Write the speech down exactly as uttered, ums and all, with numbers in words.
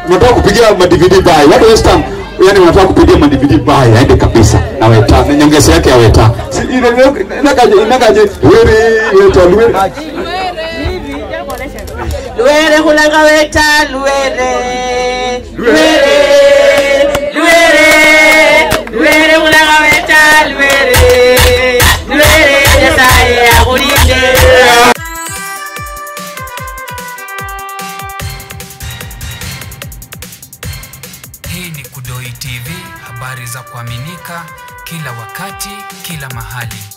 unataka kupigia ma D V D buy. Watu West Ham yani wanataka kupigia ma D V D buy aende kabisa na Weta. Na nyongeza yake ya Weta. Si ile inakaje inakaje Luere Weta Luere. Luere kulanga Weta Luere. Luere. Luere. Luere kulanga Weta Luere. Luere ya kulinde. Hii ni Kudoi T V, habari za kuaminika kila wakati, kila mahali.